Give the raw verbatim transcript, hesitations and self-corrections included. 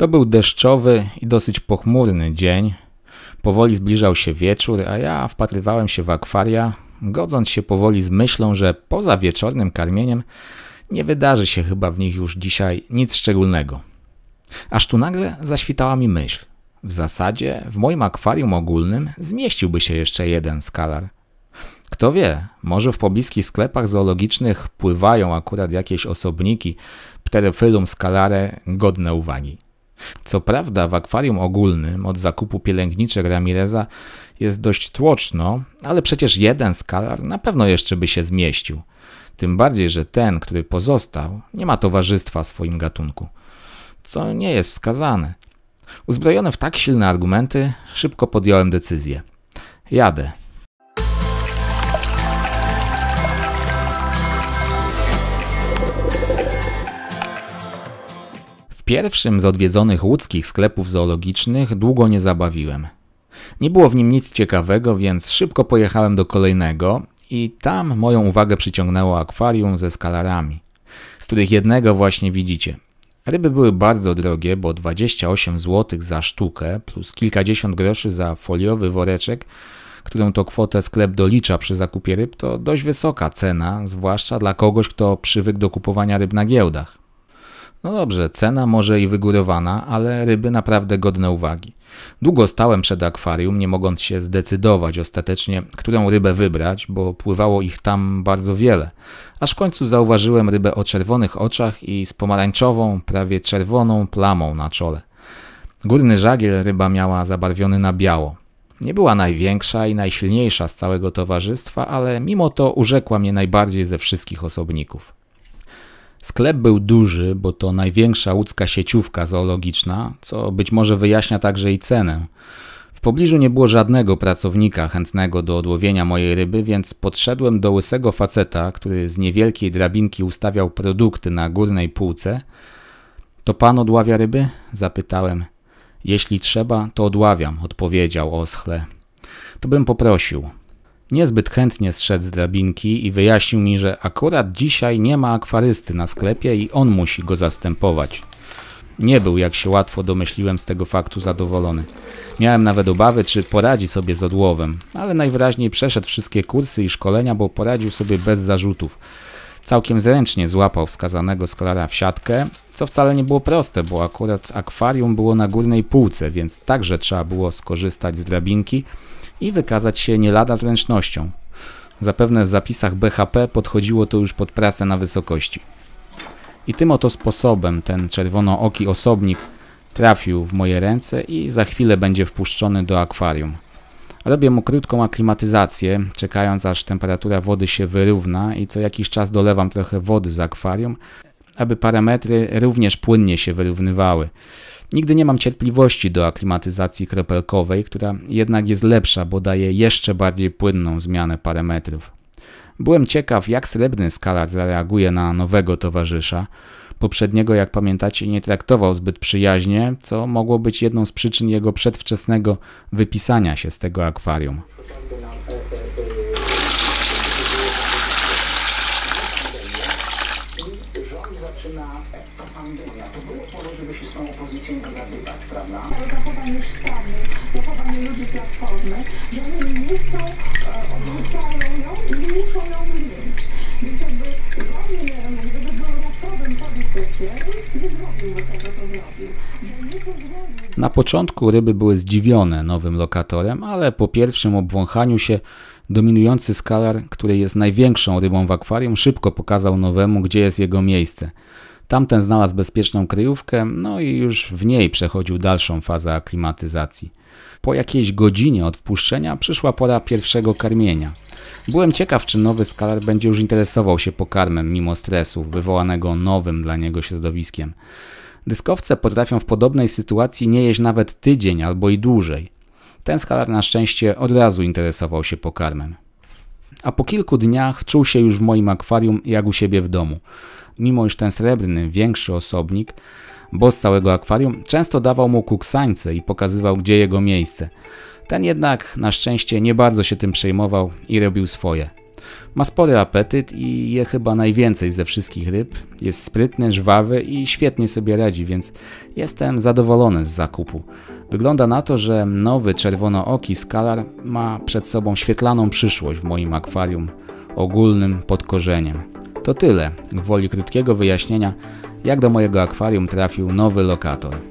To był deszczowy i dosyć pochmurny dzień. Powoli zbliżał się wieczór, a ja wpatrywałem się w akwaria, godząc się powoli z myślą, że poza wieczornym karmieniem nie wydarzy się chyba w nich już dzisiaj nic szczególnego. Aż tu nagle zaświtała mi myśl. W zasadzie w moim akwarium ogólnym zmieściłby się jeszcze jeden skalar. Kto wie, może w pobliskich sklepach zoologicznych pływają akurat jakieś osobniki, Pterophyllum scalare, godne uwagi. Co prawda w akwarium ogólnym od zakupu pielęgniczek Ramireza jest dość tłoczno, ale przecież jeden skalar na pewno jeszcze by się zmieścił. Tym bardziej, że ten, który pozostał, nie ma towarzystwa w swoim gatunku, co nie jest wskazane. Uzbrojony w tak silne argumenty, szybko podjąłem decyzję. Jadę. W pierwszym z odwiedzonych łódzkich sklepów zoologicznych długo nie zabawiłem. Nie było w nim nic ciekawego, więc szybko pojechałem do kolejnego i tam moją uwagę przyciągnęło akwarium ze skalarami, z których jednego właśnie widzicie. Ryby były bardzo drogie, bo dwadzieścia osiem złotych za sztukę plus kilkadziesiąt groszy za foliowy woreczek, którą to kwotę sklep dolicza przy zakupie ryb, to dość wysoka cena, zwłaszcza dla kogoś, kto przywykł do kupowania ryb na giełdach. No dobrze, cena może i wygórowana, ale ryby naprawdę godne uwagi. Długo stałem przed akwarium, nie mogąc się zdecydować ostatecznie, którą rybę wybrać, bo pływało ich tam bardzo wiele. Aż w końcu zauważyłem rybę o czerwonych oczach i z pomarańczową, prawie czerwoną plamą na czole. Górny żagiel ryba miała zabarwiony na biało. Nie była największa i najsilniejsza z całego towarzystwa, ale mimo to urzekła mnie najbardziej ze wszystkich osobników. Sklep był duży, bo to największa łódzka sieciówka zoologiczna, co być może wyjaśnia także i cenę. W pobliżu nie było żadnego pracownika chętnego do odłowienia mojej ryby, więc podszedłem do łysego faceta, który z niewielkiej drabinki ustawiał produkty na górnej półce. To pan odławia ryby? Zapytałem. Jeśli trzeba, to odławiam, odpowiedział oschle. To bym poprosił. Niezbyt chętnie zszedł z drabinki i wyjaśnił mi, że akurat dzisiaj nie ma akwarysty na sklepie i on musi go zastępować. Nie był, jak się łatwo domyśliłem, z tego faktu zadowolony. Miałem nawet obawy, czy poradzi sobie z odłowem, ale najwyraźniej przeszedł wszystkie kursy i szkolenia, bo poradził sobie bez zarzutów. Całkiem zręcznie złapał wskazanego skalara w siatkę, co wcale nie było proste, bo akurat akwarium było na górnej półce, więc także trzeba było skorzystać z drabinki i wykazać się nie lada zręcznością. Zapewne w zapisach B H P podchodziło to już pod pracę na wysokości. I tym oto sposobem ten czerwonooki osobnik trafił w moje ręce i za chwilę będzie wpuszczony do akwarium. Robię mu krótką aklimatyzację, czekając aż temperatura wody się wyrówna i co jakiś czas dolewam trochę wody z akwarium, aby parametry również płynnie się wyrównywały. Nigdy nie mam cierpliwości do aklimatyzacji kropelkowej, która jednak jest lepsza, bo daje jeszcze bardziej płynną zmianę parametrów. Byłem ciekaw, jak srebrny skalar zareaguje na nowego towarzysza. Poprzedniego, jak pamiętacie, nie traktował zbyt przyjaźnie, co mogło być jedną z przyczyn jego przedwczesnego wypisania się z tego akwarium. Zachowanie sztabu, zachowanie ludzi platformy, że oni nie chcą, odrzucają ją i muszą ją wymienić. Więc jakby Gordon, gdyby był rasowym politykiem, nie zrobiłby tego, co zrobił. Bo nie pozwolił... Na początku ryby były zdziwione nowym lokatorem, ale po pierwszym obwąchaniu się dominujący skalar, który jest największą rybą w akwarium, szybko pokazał nowemu, gdzie jest jego miejsce. Tamten znalazł bezpieczną kryjówkę, no i już w niej przechodził dalszą fazę aklimatyzacji. Po jakiejś godzinie od wpuszczenia przyszła pora pierwszego karmienia. Byłem ciekaw, czy nowy skalar będzie już interesował się pokarmem mimo stresu wywołanego nowym dla niego środowiskiem. Dyskowce potrafią w podobnej sytuacji nie jeść nawet tydzień albo i dłużej. Ten skalar na szczęście od razu interesował się pokarmem. A po kilku dniach czuł się już w moim akwarium jak u siebie w domu. Mimo iż ten srebrny, większy osobnik, boss całego akwarium, często dawał mu kuksańce i pokazywał, gdzie jego miejsce. Ten jednak na szczęście nie bardzo się tym przejmował i robił swoje. Ma spory apetyt i je chyba najwięcej ze wszystkich ryb. Jest sprytny, żwawy i świetnie sobie radzi, więc jestem zadowolony z zakupu. Wygląda na to, że nowy czerwonooki skalar ma przed sobą świetlaną przyszłość w moim akwarium ogólnym pod korzeniem. To tyle, gwoli krótkiego wyjaśnienia, jak do mojego akwarium trafił nowy lokator.